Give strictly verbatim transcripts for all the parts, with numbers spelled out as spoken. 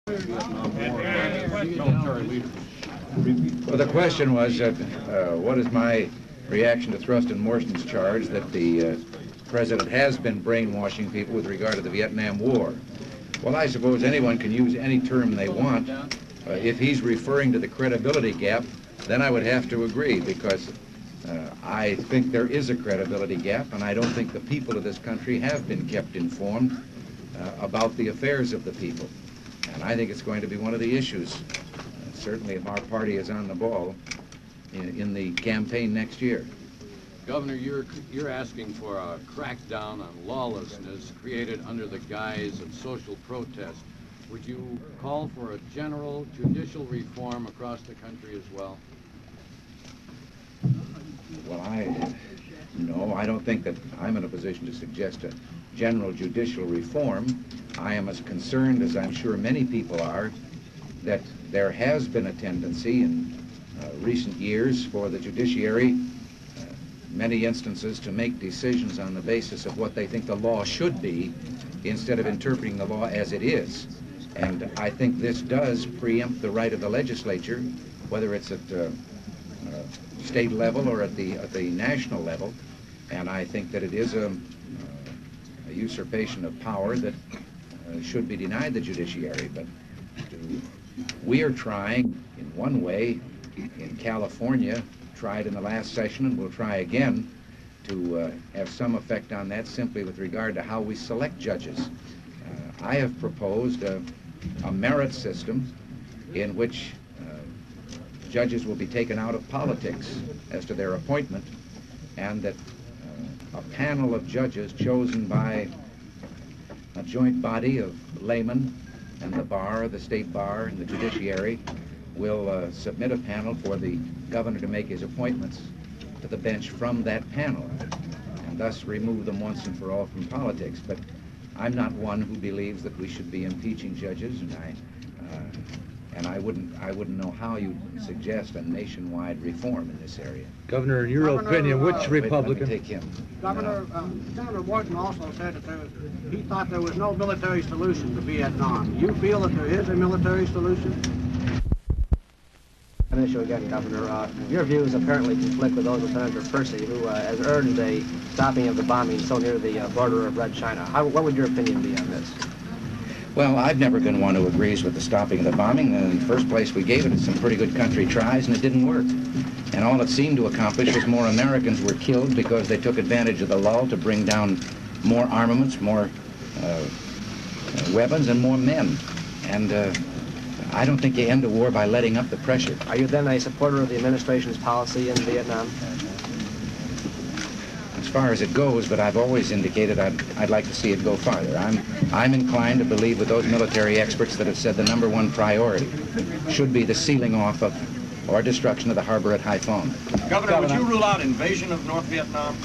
Well, the question was, uh, uh, what is my reaction to Thrust and Morson's charge that the uh, president has been brainwashing people with regard to the Vietnam War? Well, I suppose anyone can use any term they want. Uh, if he's referring to the credibility gap, then I would have to agree, because uh, I think there is a credibility gap, and I don't think the people of this country have been kept informed uh, about the affairs of the people. And I think it's going to be one of the issues, uh, certainly if our party is on the ball, in, in the campaign next year. Governor, you're, you're asking for a crackdown on lawlessness created under the guise of social protest. Would you call for a general judicial reform across the country as well? Well, I, no, I don't think that I'm in a position to suggest a general judicial reform. I am as concerned as I'm sure many people are that there has been a tendency in uh, recent years for the judiciary, uh, many instances, to make decisions on the basis of what they think the law should be instead of interpreting the law as it is. And I think this does preempt the right of the legislature, whether it's at uh, uh, state level or at the, at the national level. And I think that it is a, uh, a usurpation of power that uh, should be denied the judiciary. But to, we are trying, in one way, in California, tried in the last session and will try again, to uh, have some effect on that simply with regard to how we select judges. Uh, I have proposed a, a merit system in which uh, judges will be taken out of politics as to their appointment, and that uh, a panel of judges chosen by a joint body of laymen and the bar, the state bar, and the judiciary will uh, submit a panel for the governor to make his appointments to the bench from that panel, and thus remove them once and for all from politics. But I'm not one who believes that we should be impeaching judges, and I uh, and I wouldn't I wouldn't know how you suggest a nationwide reform in this area. Governor, in your Governor, opinion, which uh, Republican? Wait, let me take him. Governor, uh, Senator Wharton also said that there was, he thought there was no military solution to Vietnam. Do you feel that there is a military solution? An issue again, Governor. Uh, your views apparently conflict with those of Senator Percy, who uh, has urged a stopping of the bombing so near the uh, border of Red China. How, what would your opinion be on this? Well, I've never been one who agrees with the stopping of the bombing. In the first place, we gave it to some pretty good country tries, and it didn't work. And all it seemed to accomplish was more Americans were killed because they took advantage of the lull to bring down more armaments, more uh, weapons, and more men. And uh, I don't think you end a war by letting up the pressure. Are you then a supporter of the administration's policy in Vietnam? As far as it goes, but I've always indicated I'd, I'd like to see it go farther. I'm, I'm inclined to believe with those military experts that have said the number one priority should be the sealing off of or destruction of the harbor at Haiphong. Governor, Governor, would you rule out invasion of North Vietnam?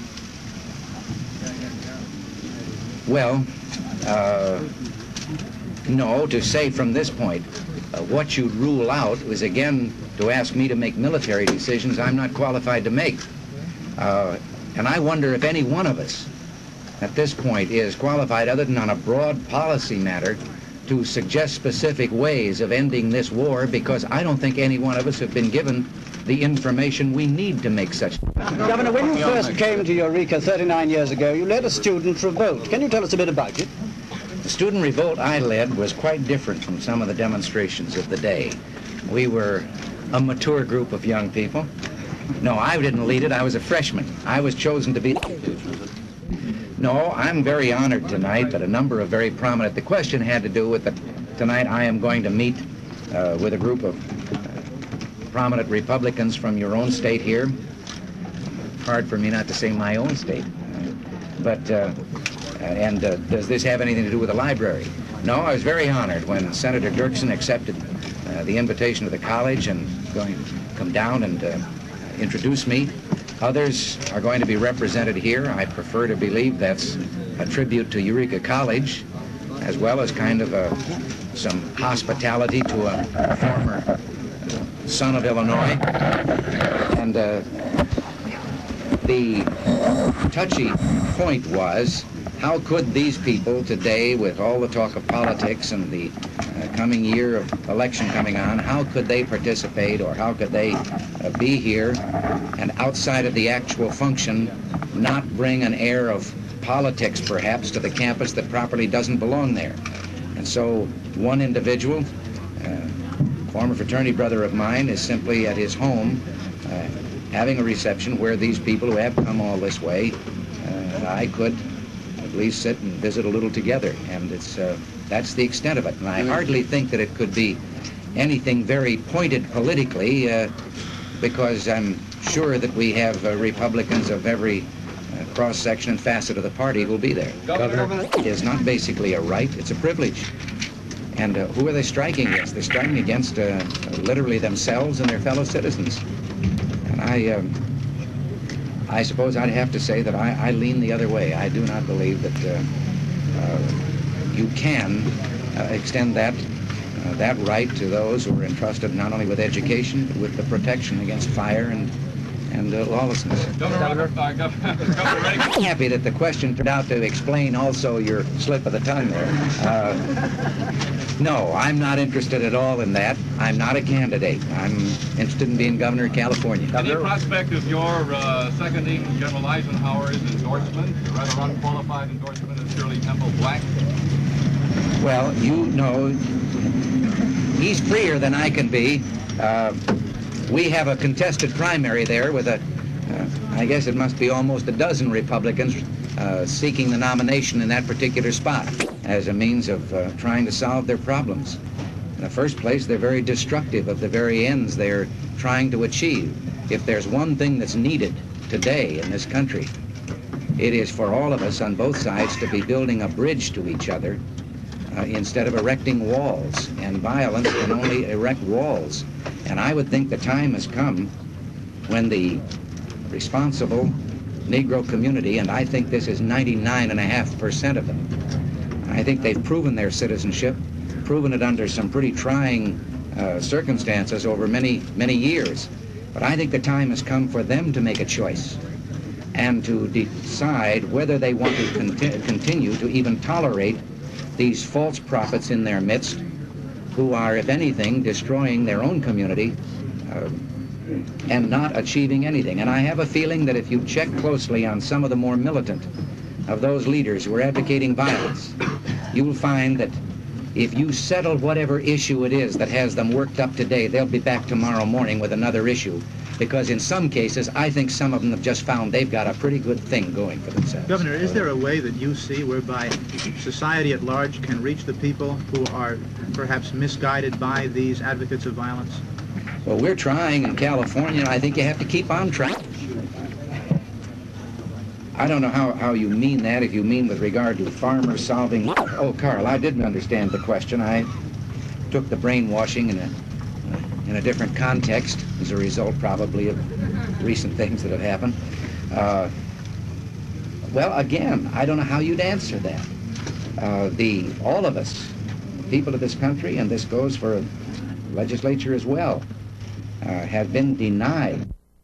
Well, uh, no, to say from this point, uh, what you'd rule out was, again, to ask me to make military decisions I'm not qualified to make. Uh, and I wonder if any one of us at this point is qualified, other than on a broad policy matter, to suggest specific ways of ending this war, because I don't think any one of us have been given the information we need to make such. Governor, when you first came to Eureka thirty-nine years ago, you led a student revolt. Can you tell us a bit about it? The student revolt I led was quite different from some of the demonstrations of the day. We were a mature group of young people. No, I didn't lead it. I was a freshman. I was chosen to be... No, I'm very honored tonight that a number of very prominent... The question had to do with that tonight I am going to meet uh, with a group of uh, prominent Republicans from your own state here. Hard for me not to say my own state. But, uh, and uh, does this have anything to do with the library? No, I was very honored when Senator Dirksen accepted uh, the invitation to the college and going to come down and uh, introduce me. Others are going to be represented here. I prefer to believe that's a tribute to Eureka College, as well as kind of a, some hospitality to a, a former son of Illinois. And uh, the touchy point was, how could these people today, with all the talk of politics and the uh, coming year of election coming on, how could they participate or how could they uh, be here and outside of the actual function not bring an air of politics perhaps to the campus that properly doesn't belong there. And so one individual, uh, former fraternity brother of mine, is simply at his home uh, having a reception where these people who have come all this way, uh, I could at least sit and visit a little together. And it's uh, that's the extent of it. And I hardly think that it could be anything very pointed politically, uh, because I'm sure that we have uh, Republicans of every uh, cross-section and facet of the party who will be there. Governor. It is not basically a right, it's a privilege. And uh, who are they striking against? They're striking against uh, literally themselves and their fellow citizens. And I, um, I suppose I'd have to say that I, I lean the other way. I do not believe that uh, uh, you can uh, extend that uh, that right to those who are entrusted not only with education but with the protection against fire and and uh, lawlessness. Governor, uh, Governor, Governor Reagan. I'm happy that the question turned out to explain also your slip of the tongue there. Uh, no, I'm not interested at all in that. I'm not a candidate. I'm interested in being governor of California. Any prospect of your uh, seconding General Eisenhower's endorsement, a rather unqualified endorsement of Shirley Temple Black? Well, you know, he's freer than I can be. Uh, we have a contested primary there with a, uh, I guess it must be almost a dozen Republicans uh, seeking the nomination in that particular spot as a means of uh, trying to solve their problems. In the first place, they're very destructive of the very ends they're trying to achieve. If there's one thing that's needed today in this country, it is for all of us on both sides to be building a bridge to each other uh, instead of erecting walls. And violence can only erect walls. And I would think the time has come when the responsible Negro community, and I think this is ninety-nine and a half percent of them, I think they've proven their citizenship, proven it under some pretty trying uh, circumstances over many, many years. But I think the time has come for them to make a choice and to decide whether they want to conti continue to even tolerate these false prophets in their midst who are, if anything, destroying their own community uh, and not achieving anything. And I have a feeling that if you check closely on some of the more militant of those leaders who are advocating violence, you will find that if you settle whatever issue it is that has them worked up today, they'll be back tomorrow morning with another issue. Because in some cases, I think some of them have just found they've got a pretty good thing going for themselves. Governor, is there a way that you see whereby society at large can reach the people who are perhaps misguided by these advocates of violence? Well, we're trying in California, and I think you have to keep on trying. I don't know how, how you mean that, if you mean with regard to farmers solving... Oh, Carl, I didn't understand the question. I took the brainwashing in a, in a different context as a result, probably, of recent things that have happened. Uh, well, again, I don't know how you'd answer that. Uh, the, all of us, people of this country, and this goes for the legislature as well, uh, have been denied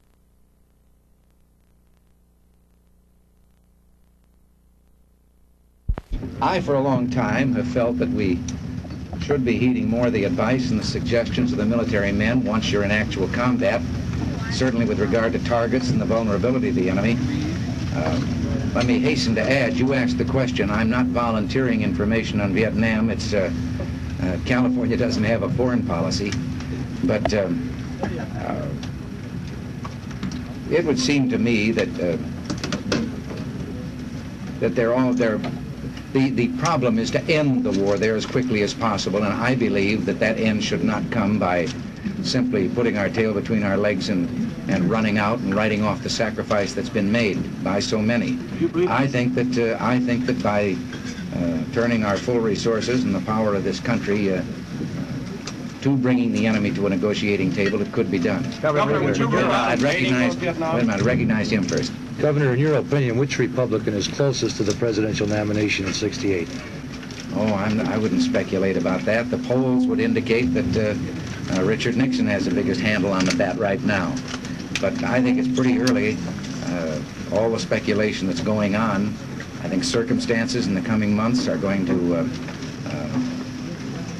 I, for a long time, have felt that we should be heeding more the advice and the suggestions of the military men once you're in actual combat, certainly with regard to targets and the vulnerability of the enemy. Uh, let me hasten to add, you asked the question, I'm not volunteering information on Vietnam. It's, uh, uh, California doesn't have a foreign policy, but um, uh, it would seem to me that uh, that they're all, they're The, the problem is to end the war there as quickly as possible, and I believe that that end should not come by simply putting our tail between our legs and, and running out and writing off the sacrifice that's been made by so many. I think that, uh, I think that by uh, turning our full resources and the power of this country uh, to bringing the enemy to a negotiating table, it could be done. Governor, would you rule out I'd recognize, wait a minute, I'd recognize him first. Governor, in your opinion, which Republican is closest to the presidential nomination in sixty-eight? Oh, I'm, I wouldn't speculate about that. The polls would indicate that uh, uh, Richard Nixon has the biggest handle on the bat right now. But I think it's pretty early. Uh, all the speculation that's going on, I think circumstances in the coming months are going to uh, uh,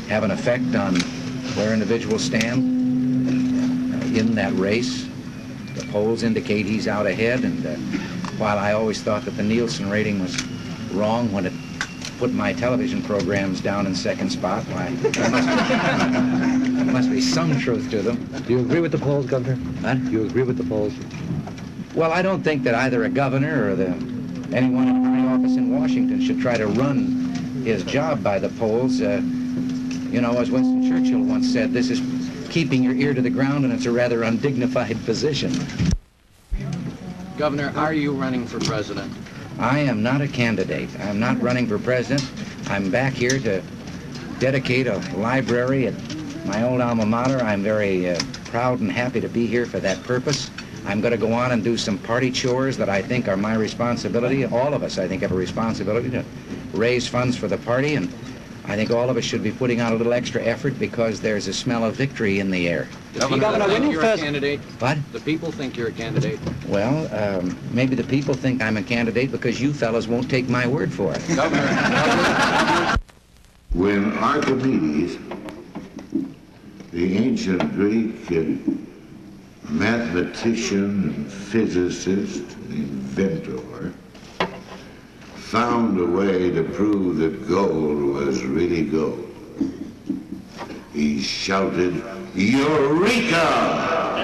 have an effect on where individuals stand uh, in that race. The polls indicate he's out ahead, and uh, while I always thought that the Nielsen rating was wrong when it put my television programs down in second spot, why, there must be, there must be some truth to them. Do you agree with the polls, Governor? What? Do you agree with the polls? Well, I don't think that either a governor or the anyone in high office in Washington should try to run his job by the polls. Uh, you know, as Winston Churchill once said, this is keeping your ear to the ground, and it's a rather undignified position. Governor, are you running for president? I am not a candidate. I'm not running for president. I'm back here to dedicate a library at my old alma mater. I'm very uh, proud and happy to be here for that purpose. I'm going to go on and do some party chores that I think are my responsibility. All of us, I think, have a responsibility to raise funds for the party, and I think all of us should be putting out a little extra effort because there's a smell of victory in the air. The people Governor, when think you you're first- a candidate? What? The people think you're a candidate. Well, um, maybe the people think I'm a candidate because you fellas won't take my word for it. Governor, When Archimedes, the ancient Greek mathematician and physicist and inventor, found a way to prove that gold was really gold, he shouted, "Eureka!"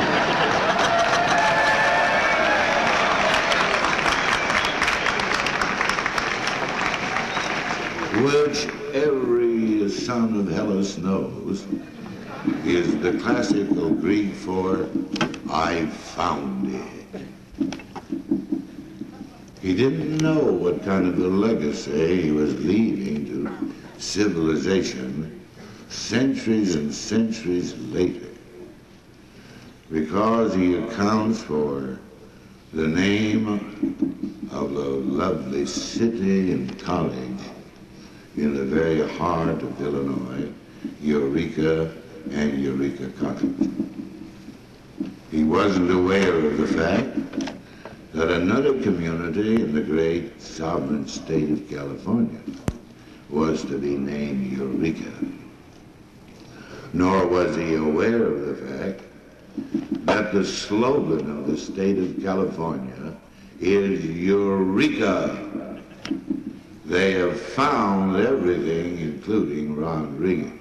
Which every son of Hellas knows is the classical Greek for "I found it." He didn't know what kind of a legacy he was leaving to civilization centuries and centuries later, because he accounts for the name of a lovely city and college in the very heart of Illinois, Eureka and Eureka College. He wasn't aware of the fact that another community in the great sovereign state of California was to be named Eureka. Nor was he aware of the fact that the slogan of the state of California is Eureka. They have found everything, including Ronald Reagan.